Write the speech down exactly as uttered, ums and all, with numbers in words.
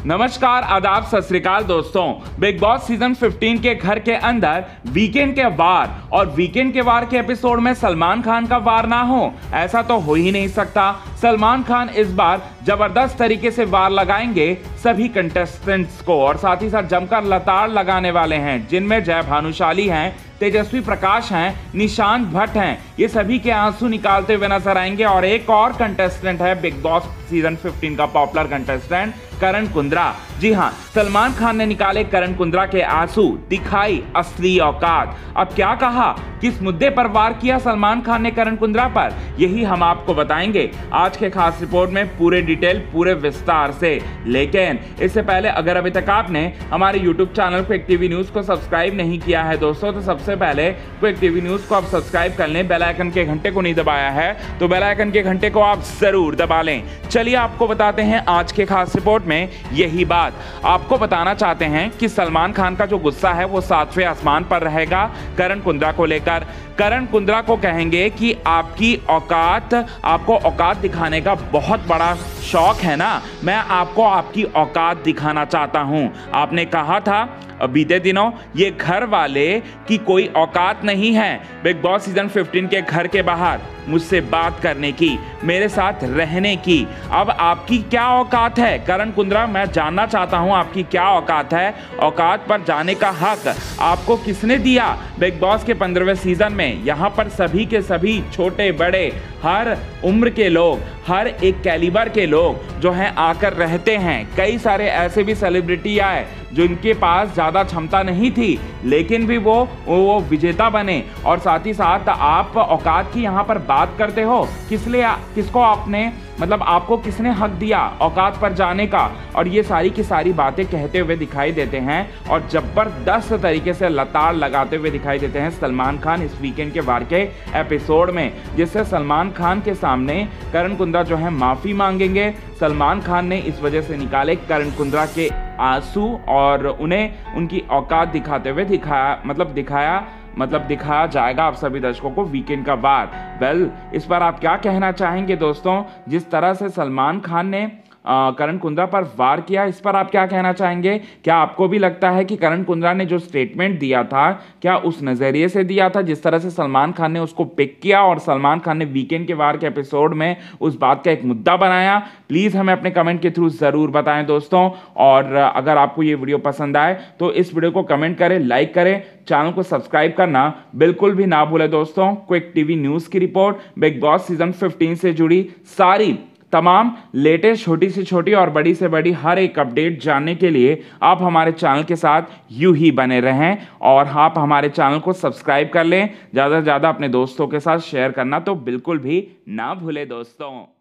नमस्कार, आदाब, सत श्री अकाल दोस्तों। बिग बॉस सीजन पंद्रह के घर के अंदर वीकेंड के वार और वीकेंड के वार के एपिसोड में सलमान खान का वार ना हो, ऐसा तो हो ही नहीं सकता। सलमान खान इस बार जबरदस्त तरीके से वार लगाएंगे सभी कंटेस्टेंट्स को और साथ ही साथ जमकर लताड़ लगाने वाले हैं, जिनमें जय भानुशाली हैं, तेजस्वी प्रकाश हैं, निशांत भट्ट हैं। ये सभी के आंसू निकालते हुए नजर आएंगे। और एक और कंटेस्टेंट है बिग बॉस सीजन पंद्रह का पॉपुलर कंटेस्टेंट करण कुंद्रा। जी हां, सलमान खान ने निकाले करण कुंद्रा के आंसू, दिखाई असली औकात। अब क्या कहा, किस मुद्दे पर वार किया सलमान खान ने करण कुंद्रा पर, यही हम आपको बताएंगे आज के खास रिपोर्ट में, पूरे डिटेल, पूरे विस्तार से। लेकिन इससे पहले अगर अभी तक आपने हमारे YouTube channel quick TV news को सब्सक्राइब नहीं किया है दोस्तों, तो सबसे पहले क्विक टीवी न्यूज को आप सब्सक्राइब कर लें। बेल आइकन के घंटे को नहीं दबाया है तो बेल आइकन के घंटे को आप जरूर दबा लें। चलिए आपको बताते हैं आज के खास रिपोर्ट में यही बात। आपको बताना चाहते हैं कि सलमान खान का जो गुस्सा है वो सातवें आसमान पर रहेगा करण कुंद्रा को लेकर। करण कुंद्रा को कहेंगे कि आपकी औकात, आपको औकात दिखाने का बहुत बड़ा शौक है ना, मैं आपको आपकी औकात दिखाना चाहता हूं। आपने कहा था बीते दिनों ये घर वाले की कोई औकात नहीं है बिग बॉस सीजन पंद्रह के घर के बाहर मुझसे बात करने की, मेरे साथ रहने की। अब आपकी क्या औकात है करण कुंद्रा, मैं जानना चाहता हूं आपकी क्या औकात है। औकात पर जाने का हक आपको किसने दिया बिग बॉस के पंद्रहवें सीजन में। यहाँ पर सभी के सभी, छोटे बड़े, हर उम्र के लोग, हर एक कैलिबर के लोग जो हैं आकर रहते हैं। कई सारे ऐसे भी सेलिब्रिटी आए जिनके पास ज़्यादा क्षमता नहीं थी, लेकिन भी वो वो विजेता बने। और साथ ही साथ आप औकात की यहाँ पर बात करते हो, किस लिए, किसको आपने, मतलब आपको किसने हक दिया औकात पर जाने का। और ये सारी की सारी बातें कहते हुए दिखाई देते हैं और जबरदस्त तरीके से लताड़ लगाते हुए दिखाई देते हैं सलमान खान इस वीकेंड के वार के एपिसोड में, जिससे सलमान खान के सामने करण कुंद्रा जो है माफ़ी मांगेंगे। सलमान खान ने इस वजह से निकाले करण कुंद्रा के आंसू और उन्हें उनकी औकात दिखाते हुए दिखाया, मतलब दिखाया मतलब दिखाया जाएगा आप सभी दर्शकों को वीकेंड का वार। वेल, इस पर आप क्या कहना चाहेंगे दोस्तों, जिस तरह से सलमान खान ने करण कुंद्रा पर वार किया, इस पर आप क्या कहना चाहेंगे। क्या आपको भी लगता है कि करण कुंद्रा ने जो स्टेटमेंट दिया था, क्या उस नज़रिए से दिया था जिस तरह से सलमान खान ने उसको पिक किया और सलमान खान ने वीकेंड के वार के एपिसोड में उस बात का एक मुद्दा बनाया? प्लीज़ हमें अपने कमेंट के थ्रू ज़रूर बताएं दोस्तों। और अगर आपको ये वीडियो पसंद आए तो इस वीडियो को कमेंट करें, लाइक करें, चैनल को सब्सक्राइब करना बिल्कुल भी ना भूलें दोस्तों। क्विक टीवी न्यूज़ की रिपोर्ट, बिग बॉस सीजन पंद्रह से जुड़ी सारी तमाम लेटेस्ट छोटी से छोटी और बड़ी से बड़ी हर एक अपडेट जानने के लिए आप हमारे चैनल के साथ यूं ही बने रहें और आप हमारे चैनल को सब्सक्राइब कर लें। ज़्यादा से ज़्यादा अपने दोस्तों के साथ शेयर करना तो बिल्कुल भी ना भूलें दोस्तों।